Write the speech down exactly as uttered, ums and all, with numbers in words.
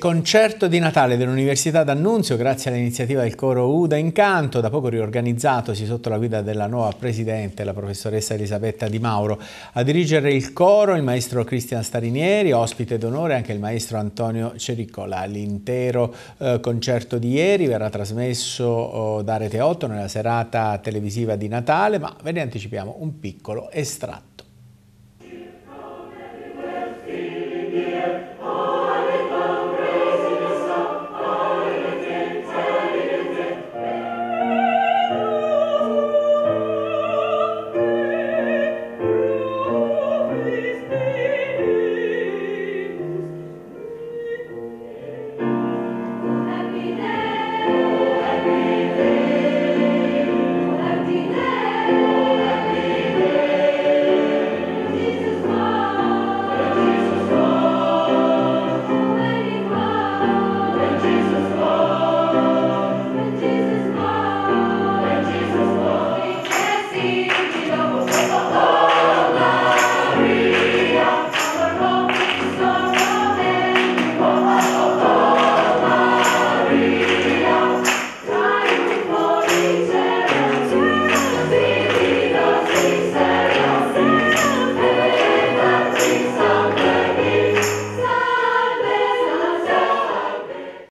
Concerto di Natale dell'Università d'Annunzio grazie all'iniziativa del coro Uda Incanto, da poco riorganizzatosi sotto la guida della nuova presidente, la professoressa Elisabetta Di Mauro. A dirigere il coro il maestro Cristian Starinieri, ospite d'onore anche il maestro Antonio Cericcola. L'intero eh, concerto di ieri verrà trasmesso oh, da Rete otto nella serata televisiva di Natale, ma ve ne anticipiamo un piccolo estratto.